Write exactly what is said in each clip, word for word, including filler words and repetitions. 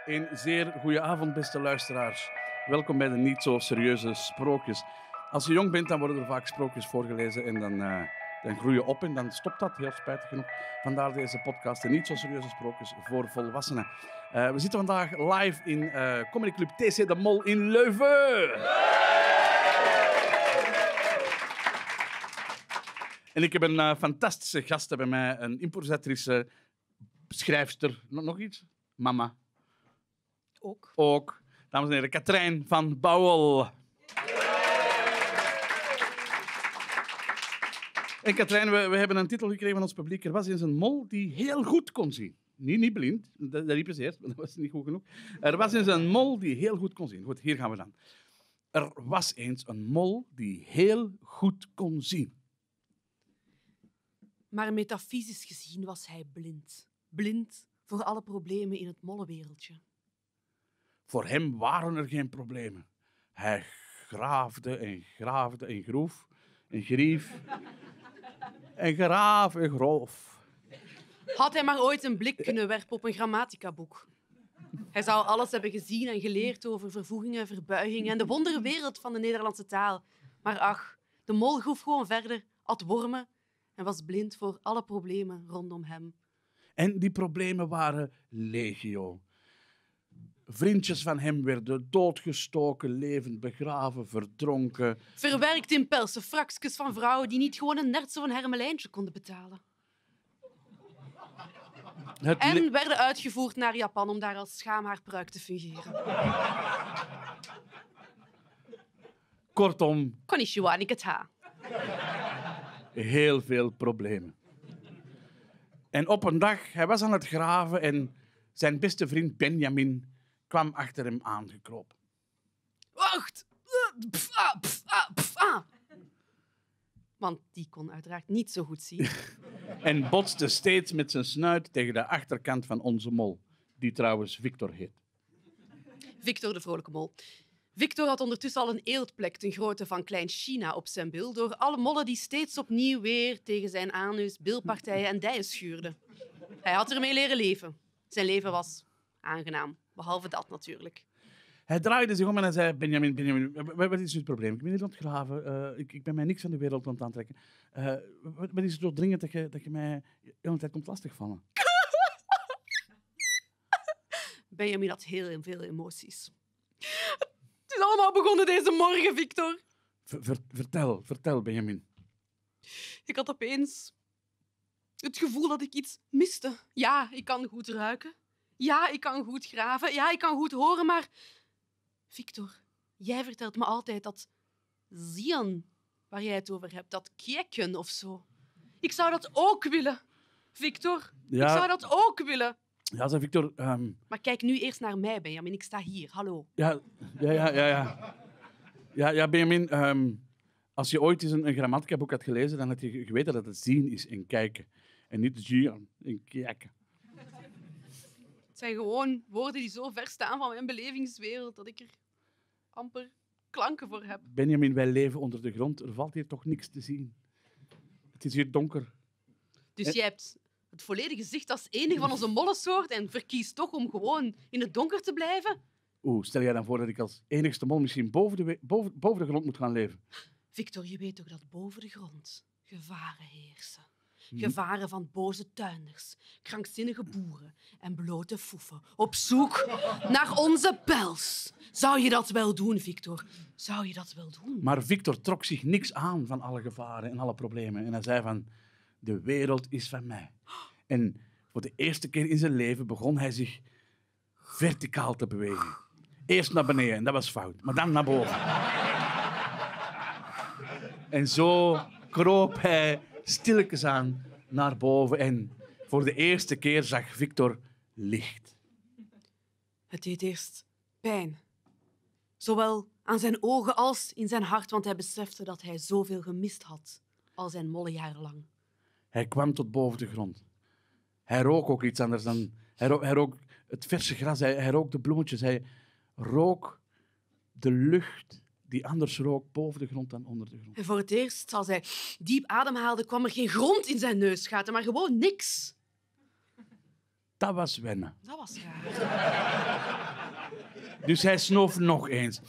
Een zeer goede avond, beste luisteraars. Welkom bij de niet zo serieuze sprookjes. Als je jong bent, dan worden er vaak sprookjes voorgelezen en dan, uh, dan groei je op en dan stopt dat, heel spijtig genoeg. Vandaar deze podcast, de niet zo serieuze sprookjes voor volwassenen. Uh, we zitten vandaag live in uh, Comedy Club T C de Mol in Leuven. En ik heb een uh, fantastische gast bij mij, een improvisatrice, schrijfster, nog iets? Mama. Ook. Ook. Dames en heren, Katrijn van Bouwel. En Katrijn, we, we hebben een titel gekregen van ons publiek. Er was eens een mol die heel goed kon zien. Niet, niet blind, dat, dat riepen ze eerst, maar dat was niet goed genoeg. Er was eens een mol die heel goed kon zien. Goed, hier gaan we dan. Er was eens een mol die heel goed kon zien. Maar metafysisch gezien was hij blind. Blind voor alle problemen in het mollenwereldje. Voor hem waren er geen problemen. Hij graafde en graafde en groef en grief en graaf en groof. Had hij maar ooit een blik kunnen werpen op een grammaticaboek. Hij zou alles hebben gezien en geleerd over vervoegingen, verbuigingen en de wonderwereld van de Nederlandse taal. Maar ach, de mol groef gewoon verder, at wormen en was blind voor alle problemen rondom hem. En die problemen waren legio. Vriendjes van hem werden doodgestoken, levend begraven, verdronken. Verwerkt in pelsen fraksjes van vrouwen die niet gewoon een nertse of een hermelijntje konden betalen. Het En le- werden uitgevoerd naar Japan om daar als schaamhaarpruik te fungeren. Kortom, Konnichiwa, nikata. heel veel problemen. En op een dag, hij was aan het graven en zijn beste vriend Benjamin kwam achter hem aangekropen. Wacht! Pff, ah, pff, ah, pff, ah. Want die kon uiteraard niet zo goed zien. En botste steeds met zijn snuit tegen de achterkant van onze mol, die trouwens Victor heet. Victor de vrolijke mol. Victor had ondertussen al een eeltplek ten grootte van Klein China op zijn bil door alle mollen die steeds opnieuw weer tegen zijn anus, bilpartijen en dijen schuurden. Hij had ermee leren leven. Zijn leven was aangenaam, behalve dat natuurlijk. Hij draaide zich om en hij zei, Benjamin, Benjamin, wat is het probleem? Ik ben hier aan het graven, uh, ik, ik ben mij niks van de wereld aan het aantrekken. Uh, wat, wat is het zo dringend dat je, dat je mij de hele tijd komt lastigvallen? Benjamin had heel veel emoties. Het is allemaal begonnen deze morgen, Victor. Ver, ver, vertel, vertel, Benjamin. Ik had opeens het gevoel dat ik iets miste. Ja, ik kan goed ruiken. Ja, ik kan goed graven. Ja, ik kan goed horen, maar... Victor, jij vertelt me altijd dat zien, waar jij het over hebt, dat kijken of zo. Ik zou dat ook willen, Victor. Ja. Ik zou dat ook willen. Ja, zei Victor... Um... Maar kijk nu eerst naar mij, Benjamin. Ik sta hier. Hallo. Ja, ja, ja, ja. Ja, ja, ja Benjamin, um, als je ooit eens een, een grammaticaboek had gelezen, dan had je geweten dat het zien is en kijken. En niet zien en kijken. Het zijn gewoon woorden die zo ver staan van mijn belevingswereld dat ik er amper klanken voor heb. Benjamin, wij leven onder de grond. Er valt hier toch niks te zien. Het is hier donker. Dus en... jij hebt het volledige zicht als enige van onze mollensoort en verkiest toch om gewoon in het donker te blijven? Oeh, stel jij dan voor dat ik als enigste mol misschien boven de, we- boven, boven de grond moet gaan leven? Victor, je weet toch dat boven de grond gevaren heersen? Gevaren van boze tuinders, krankzinnige boeren en blote foefen op zoek naar onze pels. Zou je dat wel doen, Victor? Zou je dat wel doen? Maar Victor trok zich niks aan van alle gevaren en alle problemen. En hij zei van, de wereld is van mij. En voor de eerste keer in zijn leven begon hij zich verticaal te bewegen. Eerst naar beneden, en dat was fout. Maar dan naar boven. En zo kroop hij stilletjes aan naar boven. En voor de eerste keer zag Victor licht. Het deed eerst pijn. Zowel aan zijn ogen als in zijn hart, want hij besefte dat hij zoveel gemist had al zijn molle jaren lang. Hij kwam tot boven de grond. Hij rook ook iets anders dan... Hij rook, hij rook het verse gras, hij, hij rook de bloemetjes, hij rook de lucht die anders rook boven de grond dan onder de grond. En voor het eerst, als hij diep ademhaalde, kwam er geen grond in zijn neusgaten, maar gewoon niks. Dat was wennen. Dat was raar. Dus hij snoof nog eens.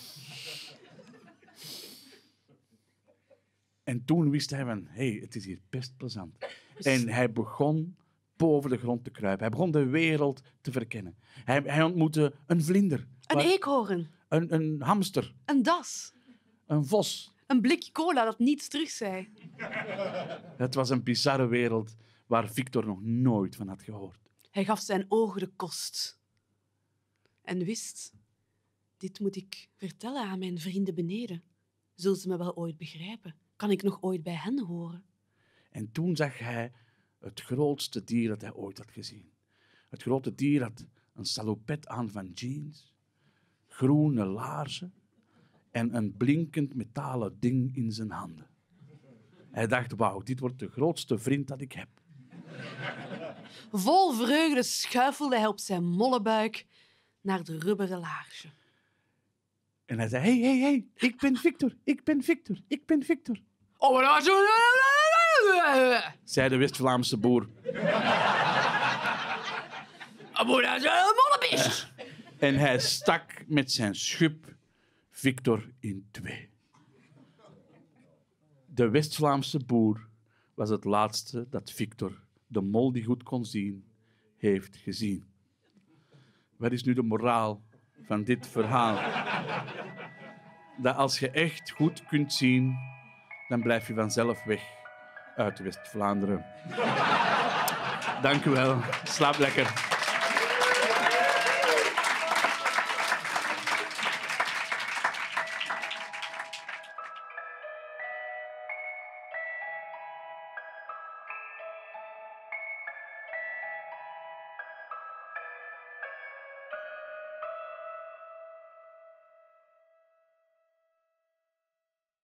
En toen wist hij van, hé, hey, het is hier best plezant. En hij begon boven de grond te kruipen. Hij begon de wereld te verkennen. Hij, hij ontmoette een vlinder. Een Waar- eekhoorn. een, een hamster. Een das. Een vos. Een blik cola dat niets terug zei. Het was een bizarre wereld waar Victor nog nooit van had gehoord. Hij gaf zijn ogen de kost. En wist, dit moet ik vertellen aan mijn vrienden beneden. Zullen ze me wel ooit begrijpen? Kan ik nog ooit bij hen horen? En toen zag hij het grootste dier dat hij ooit had gezien. Het grote dier had een salopet aan van jeans, groene laarzen en een blinkend metalen ding in zijn handen. Hij dacht, wauw, dit wordt de grootste vriend dat ik heb. Vol vreugde schuifelde hij op zijn mollebuik naar de rubberen laarsje. En hij zei, hé, hé, hé, ik ben Victor, ik ben Victor, ik ben Victor. Oh, maar dat is... Zei de West-Vlaamse boer. Oh, dat is een mollebeest. En hij stak met zijn schub Victor in twee. De West-Vlaamse boer was het laatste dat Victor, de mol die goed kon zien, heeft gezien. Wat is nu de moraal van dit verhaal? Dat als je echt goed kunt zien, dan blijf je vanzelf weg uit West-Vlaanderen. Dank u wel. Slaap lekker.